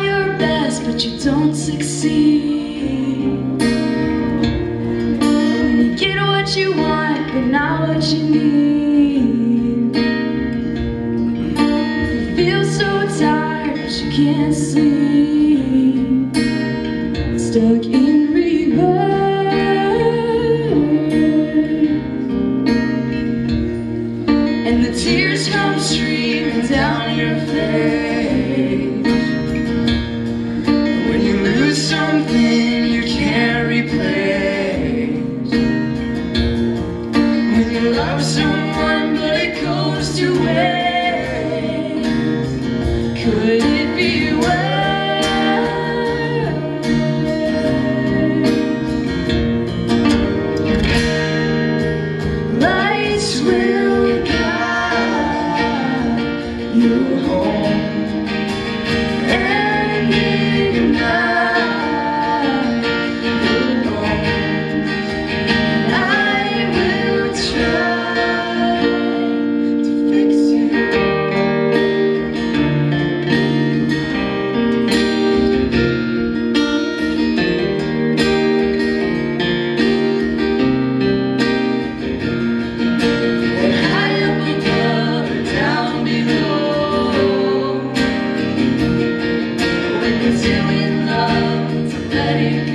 your best, but you don't succeed. When you get what you want, but not what you need. You feel so tired, but you can't sleep. Stuck in reverse, and the tears come streaming down your face. When you lose something you can't replace. When you love someone but it goes to waste. Could it be worse? Lights will guide you home, and ignite your bones. I will try to fix you. And high up above or down below, when you're still in love, to let it go.